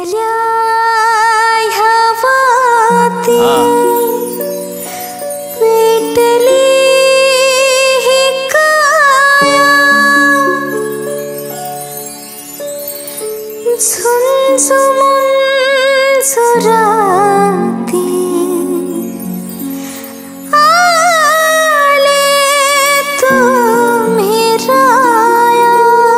विसरल्या हवाती पेटली ही काया झुंझुमून झुराती आले तुम्ही राया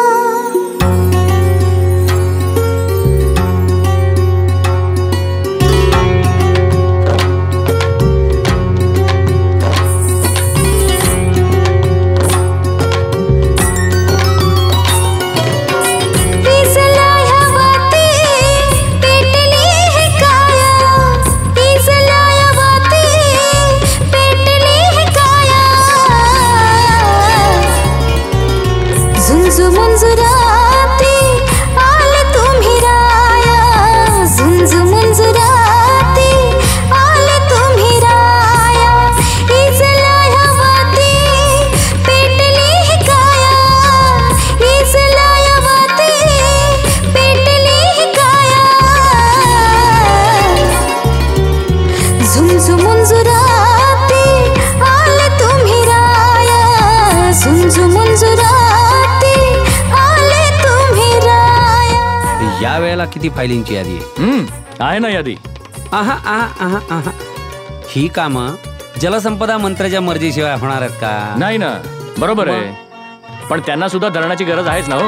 झुंझुमून झुराती आले तुम्ही राया झुंझुमून झुराती आले तुम्ही राया इजला हवाती पेटली ही काया इजला हवाती पेटली ही काया झुंझुमून झुराती आले तुम्ही राया झुंझुमून झुराती या वेळेला किती फायलिंगची यादी आहे ना यादी. आहा आहा आहा आहा ही कामं जलसंपदा मंत्र्याच्या मर्जीशिवाय होणार आहेत का? नाही ना, बरोबर आहे, पण त्यांना सुद्धा धरणाची गरज आहेच ना. हो,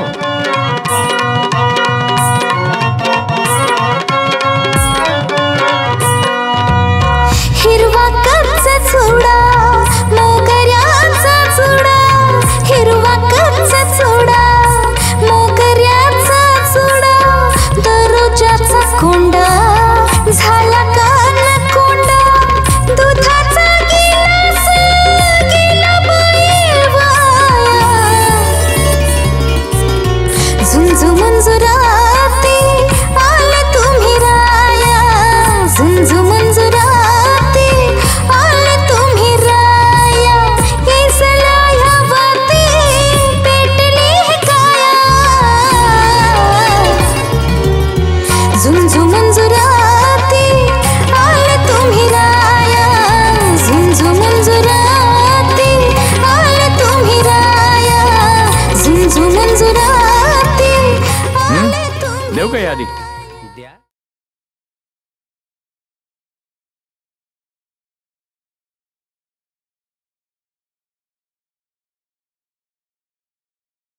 हिरवा कच्चा चुडा मोगऱ्याचा चुडा हिरवा कच्चा चुडा मोगऱ्याचा चुडा दरोजाचा कोंडा झाला कान कोंडा दुधाचा गिलास गेला वाया झुंझुमून झुराती आले तुम्ही राया झुंझुमून झुराती आले तुम्ही राया इजला हवाती पेटली ही काया झुंझुमून झुराती आले तुम्ही राया झुंझुमून झुराती आले तुम्ही राया झुंझुमून झुराती देऊ का यादी?